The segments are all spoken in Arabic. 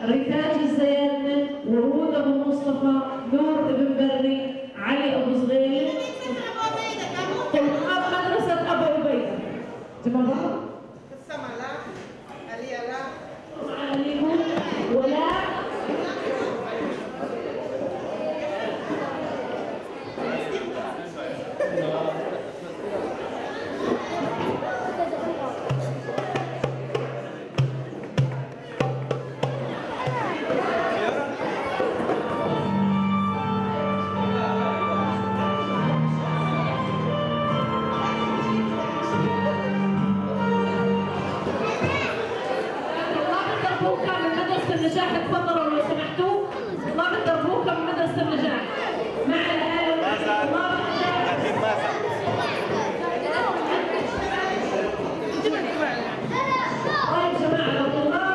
ريتاج الزيادنة، ورود أبو مصطفى، نور ابن بري، علي أبو صغير، طلاب مدرسة أبو عبيدة. تمام؟ عليكم ولا النجاح تفضلوا لو سمحتوا. طلاب الدربوكة من مدرسة النجاح مع الآلة طلاب النجاح. طيب جماعة لو طلاب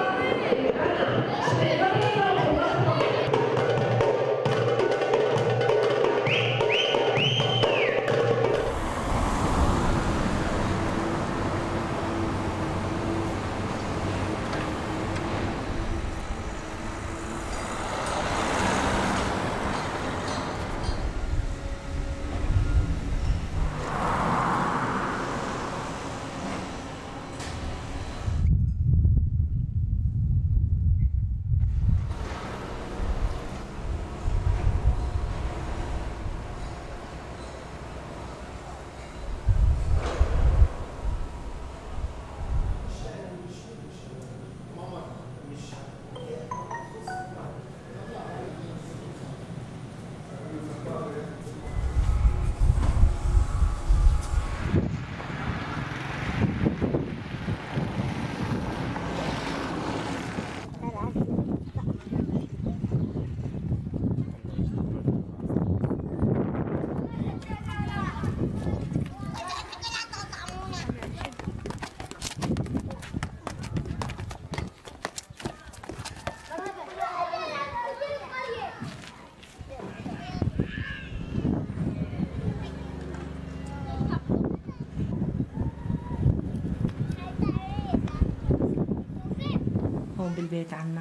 هون بالبيت عنا،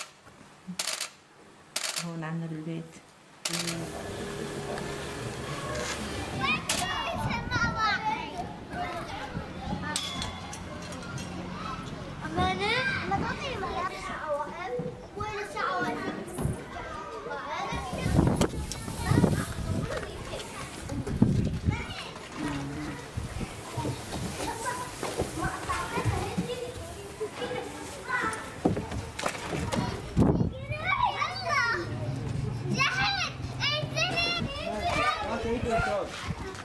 هون عنا بالبيت. Take your shot.